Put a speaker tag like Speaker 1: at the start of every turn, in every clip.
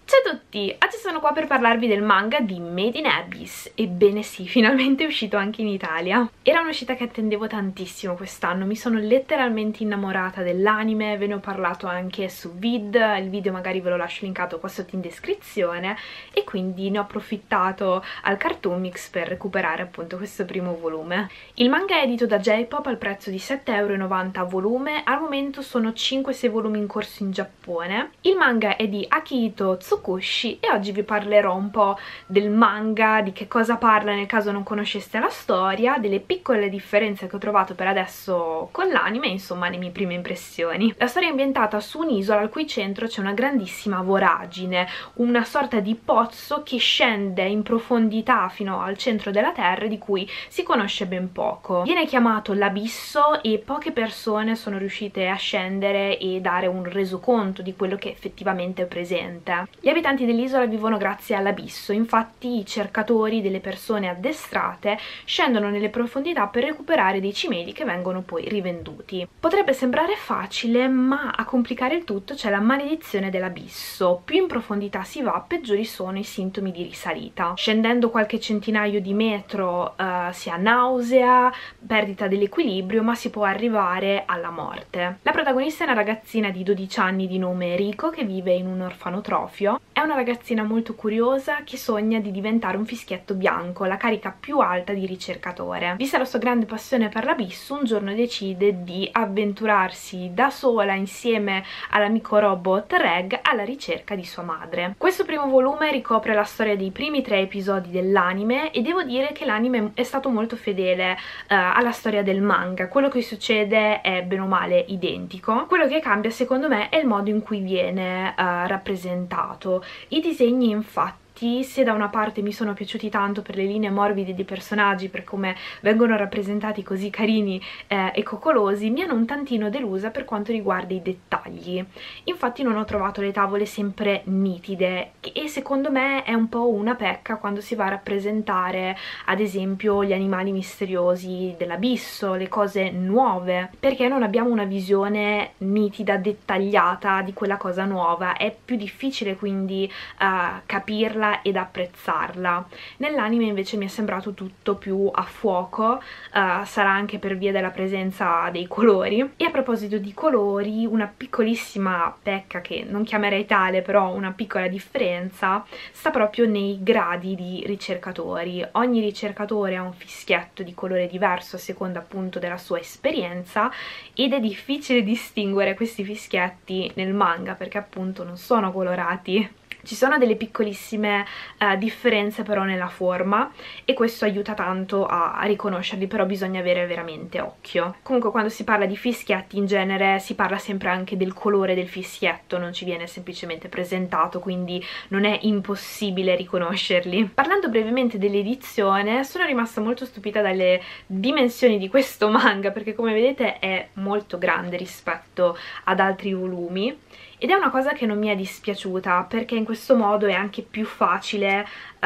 Speaker 1: Ciao a tutti, oggi sono qua per parlarvi del manga di Made in Abyss. Ebbene sì, finalmente è uscito anche in Italia. Era un'uscita che attendevo tantissimo quest'anno, mi sono letteralmente innamorata dell'anime, ve ne ho parlato anche su Vid, il video magari ve lo lascio linkato qua sotto in descrizione, e quindi ne ho approfittato al Cartoon Mix per recuperare appunto questo primo volume. Il manga è edito da J-Pop al prezzo di 7,90 € a volume, al momento sono 5-6 volumi in corso in Giappone. Il manga è di Akihito Tsukushi e oggi vi parlerò un po' del manga, di che cosa parla nel caso non conosceste la storia, delle piccole differenze che ho trovato per adesso con l'anime, insomma le mie prime impressioni. La storia è ambientata su un'isola al cui centro c'è una grandissima voragine, una sorta di pozzo che scende in profondità fino al centro della terra, di cui si conosce ben poco. Viene chiamato l'abisso e poche persone sono riuscite a scendere e dare un resoconto di quello che effettivamente è presente. Gli abitanti dell'isola vivono grazie all'abisso, infatti i cercatori delle persone addestrate scendono nelle profondità per recuperare dei cimeli che vengono poi rivenduti. Potrebbe sembrare facile, ma a complicare il tutto c'è la maledizione dell'abisso. Più in profondità si va, peggiori sono i sintomi di risalita. Scendendo qualche centinaio di metro si ha nausea, perdita dell'equilibrio, ma si può arrivare alla morte. La protagonista è una ragazzina di 12 anni di nome Riko che vive in un orfanotrofio. È una ragazzina molto curiosa che sogna di diventare un fischietto bianco, la carica più alta di ricercatore. Vista la sua grande passione per l'abisso, un giorno decide di avventurarsi da sola insieme all'amico robot Reg alla ricerca di sua madre. Questo primo volume ricopre la storia dei primi 3 episodi dell'anime e devo dire che l'anime è stato molto fedele alla storia del manga. Quello che succede è bene o male identico. Quello che cambia secondo me è il modo in cui viene rappresentato. I disegni infatti, se da una parte mi sono piaciuti tanto per le linee morbide dei personaggi, per come vengono rappresentati così carini e coccolosi, mi hanno un tantino delusa per quanto riguarda i dettagli. Infatti non ho trovato le tavole sempre nitide e secondo me è un po' una pecca quando si va a rappresentare ad esempio gli animali misteriosi dell'abisso, le cose nuove, perché non abbiamo una visione nitida, dettagliata di quella cosa nuova. È più difficile quindi capirla ed apprezzarla. Nell'anime invece mi è sembrato tutto più a fuoco, sarà anche per via della presenza dei colori. E a proposito di colori, una piccolissima pecca, che non chiamerei tale, però una piccola differenza, sta proprio nei gradi di ricercatori. Ogni ricercatore ha un fischietto di colore diverso a seconda appunto della sua esperienza, ed è difficile distinguere questi fischietti nel manga perché appunto non sono colorati. Ci sono delle piccolissime differenze però nella forma e questo aiuta tanto a riconoscerli, però bisogna avere veramente occhio. Comunque quando si parla di fischietti in genere si parla sempre anche del colore del fischietto, non ci viene semplicemente presentato, quindi non è impossibile riconoscerli. Parlando brevemente dell'edizione, sono rimasta molto stupita dalle dimensioni di questo manga, perché come vedete è molto grande rispetto ad altri volumi. Ed è una cosa che non mi è dispiaciuta, perché in questo modo è anche più facile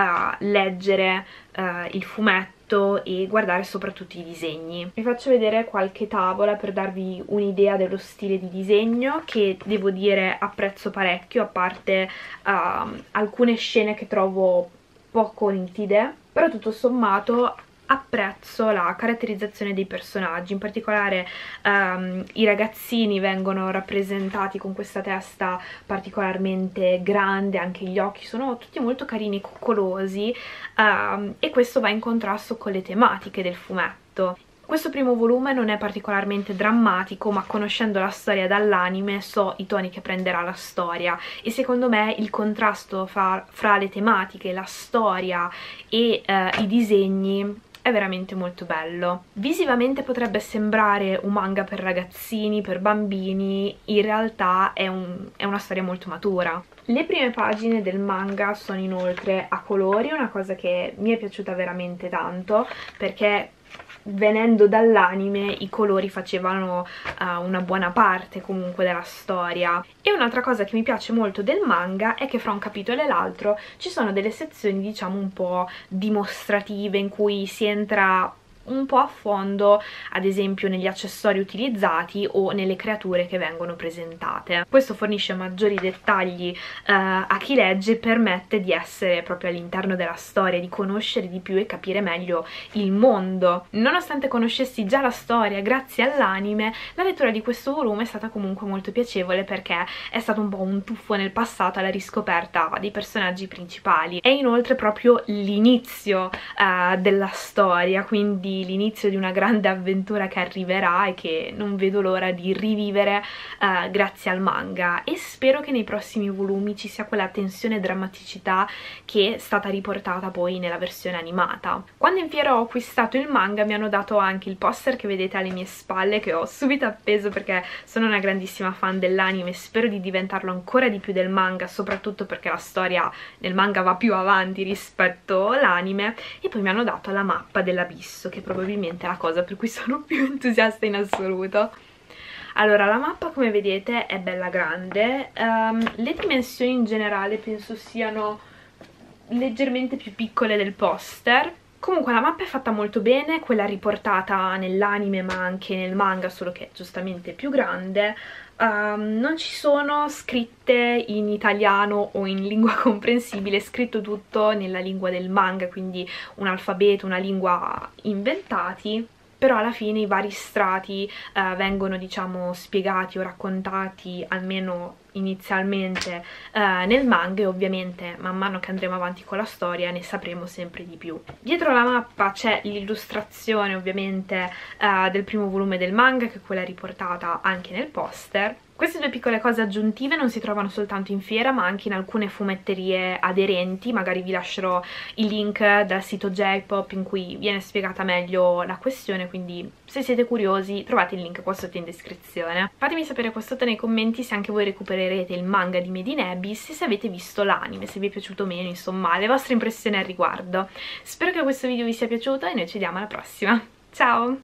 Speaker 1: leggere il fumetto e guardare soprattutto i disegni. Vi faccio vedere qualche tavola per darvi un'idea dello stile di disegno, che devo dire apprezzo parecchio, a parte alcune scene che trovo poco nitide, però tutto sommato apprezzo la caratterizzazione dei personaggi. In particolare i ragazzini vengono rappresentati con questa testa particolarmente grande, anche gli occhi sono tutti molto carini e coccolosi, e questo va in contrasto con le tematiche del fumetto. Questo primo volume non è particolarmente drammatico, ma conoscendo la storia dall'anime so i toni che prenderà la storia, e secondo me il contrasto fra le tematiche, la storia e i disegni è veramente molto bello. Visivamente potrebbe sembrare un manga per ragazzini, per bambini, in realtà è una storia molto matura. Le prime pagine del manga sono inoltre a colori, una cosa che mi è piaciuta veramente tanto, perché venendo dall'anime i colori facevano una buona parte comunque della storia. E un'altra cosa che mi piace molto del manga è che fra un capitolo e l'altro ci sono delle sezioni diciamo un po' dimostrative in cui si entra un po' a fondo, ad esempio negli accessori utilizzati o nelle creature che vengono presentate. Questo fornisce maggiori dettagli a chi legge e permette di essere proprio all'interno della storia, di conoscere di più e capire meglio il mondo. Nonostante conoscessi già la storia grazie all'anime, la lettura di questo volume è stata comunque molto piacevole perché è stato un po' un tuffo nel passato alla riscoperta dei personaggi principali. È inoltre proprio l'inizio della storia, quindi l'inizio di una grande avventura che arriverà e che non vedo l'ora di rivivere grazie al manga, e spero che nei prossimi volumi ci sia quella tensione e drammaticità che è stata riportata poi nella versione animata. Quando in fiera ho acquistato il manga mi hanno dato anche il poster che vedete alle mie spalle, che ho subito appeso perché sono una grandissima fan dell'anime e spero di diventarlo ancora di più del manga, soprattutto perché la storia nel manga va più avanti rispetto all'anime. E poi mi hanno dato la mappa dell'abisso, che probabilmente è la cosa per cui sono più entusiasta in assoluto. Allora, la mappa come vedete è bella grande, le dimensioni in generale penso siano leggermente più piccole del poster. Comunque la mappa è fatta molto bene, quella riportata nell'anime ma anche nel manga, solo che è giustamente più grande. Non ci sono scritte in italiano o in lingua comprensibile, è scritto tutto nella lingua del manga, quindi un alfabeto, una lingua inventati. Però alla fine i vari strati vengono, diciamo, spiegati o raccontati, almeno inizialmente, nel manga, e ovviamente man mano che andremo avanti con la storia ne sapremo sempre di più. Dietro la mappa c'è l'illustrazione ovviamente del primo volume del manga, che è quella riportata anche nel poster. Queste due piccole cose aggiuntive non si trovano soltanto in fiera ma anche in alcune fumetterie aderenti, magari vi lascerò il link dal sito J-Pop in cui viene spiegata meglio la questione, quindi se siete curiosi trovate il link qua sotto in descrizione. Fatemi sapere qua sotto nei commenti se anche voi recupererete il manga di Made in Abyss e se avete visto l'anime, se vi è piaciuto meno, insomma le vostre impressioni al riguardo. Spero che questo video vi sia piaciuto e noi ci vediamo alla prossima, ciao!